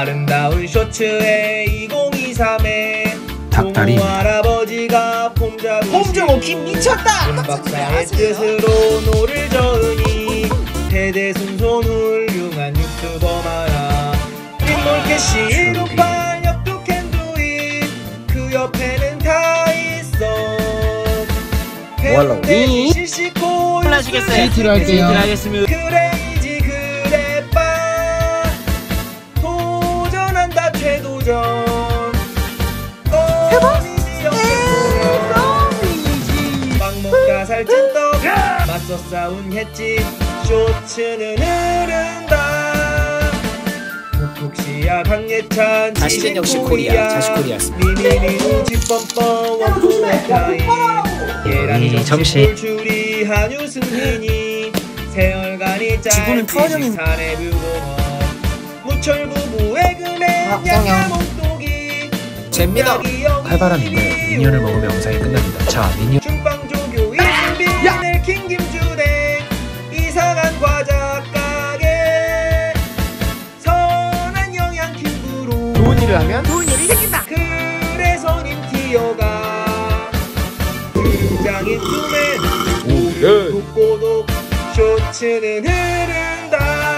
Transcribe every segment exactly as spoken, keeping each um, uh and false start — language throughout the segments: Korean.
아름다운 쇼츠에 이공이삼에 닭다리 할아버지가 폼 잡으시 폼주고 김 미쳤다. 은박사의 뜻으로 노를 저으니 대대순손 훌륭한 유튜버 많아. 빅몰캐시 일오팔 역도캔두잇 그 옆에는 다 있어. 뭐하려고? 실시코 하시겠어요? 지티로 할게요. 하겠습니다. 그레이지 그래빠 도전한다 최도전. 빵먹다 살찐 떡 맞서 싸운 횟집 쇼츠는 흐른다. 북북시야 강예찬 자식은 역시 코리아, 자식 코리아였습니다. 미미미 우지뻔뻔 원투네타임 예란이 정신 줄이 한유승민이 세월간이 지구는 투어령인 산의 뷰고먼 무철부부의 금에 양양목독이 잽니다. 칼바람인데 미니언을 먹으면 영상이 끝납니다. 자, 미니언 춘빵조교 이승빈 킹 김주댕 이상한 과자 가게 선한 영양 킹브로 좋은 일을 하면 좋은 일이 생긴다. 그래서 님티어가 등장인 투맨 독고독 쇼츠는 흐른다.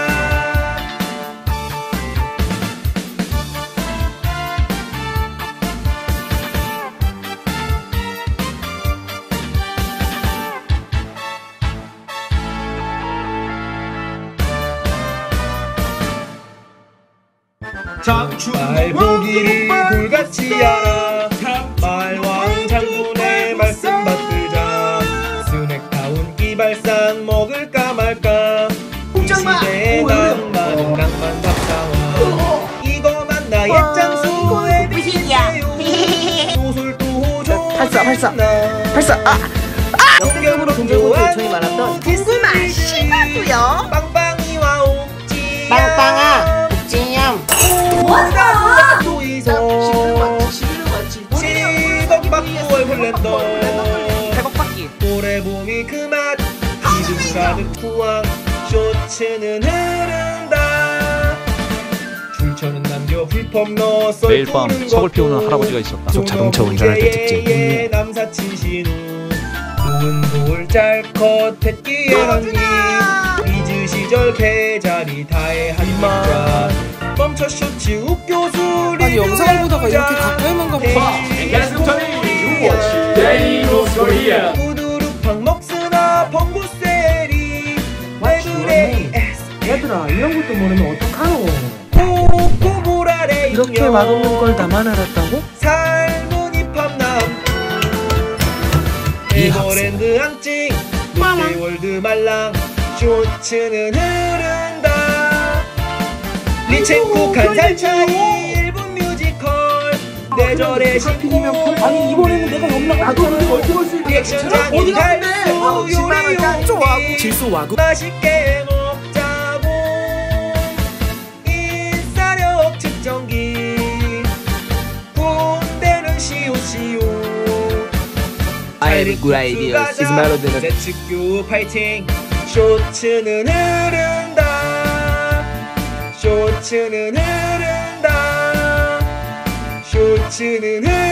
말보기를 돌같이 알아. 말왕 장군의 말씀 받들자. 스낵타운 이발산 먹을까 말까. 이 시대의 낭만은 낭만 밥상화. 이거만 나의 짱수의 비신세요. 소설도 발사, 발사. 발사. 아! 역대급으로 동결공주에 저희 말았던 궁금한 시바도요. 빵빵이와 옥지 빵빵아 옥지염 뭐다 도이소 십억 받고 얼굴 랜더 백억 받기 올해 봄이 그 맛 이득 가득 투항 쇼츠는 흐른다. 줄쳐는 남겨 불법 넣어 매일 밤 석을 피우는 할아버지가 있었다. 계속 자동차 운전할 때 특징. 남사친 신우 좋은 돌 짤컷 했기에 언니 이즈 시절 개자리 다해 한마 멈춰 쇼츠 웃겨수 아니 영상을 보다가 이렇게 가까이만 가면 우두룩팡 먹스나 벙구세리 왜 그래 얘들아 이런 것도 모르면 어떡하노. 꼬꼬보라래 이렇게 맛없는 걸 나만 알았다고? 삶은 힙합남 에버랜드 앙찡 롯데월드 말랑 쇼츠는 흐른다. 리첸코 간살 차이 일본 뮤지컬 내절의 신고 아니 이번에는 내가 염락 나도 멀티버스 리액션 장인 달수 요리 좋아하고 질소 와구 맛있게 먹자고 인싸력 측정기 군대는 시오시오 아이리 굿아이디어 시즈마로드는 대축교 파이팅 쇼츠는 흐른다. 쇼츠는 흐른다. 쇼츠는 흐른다.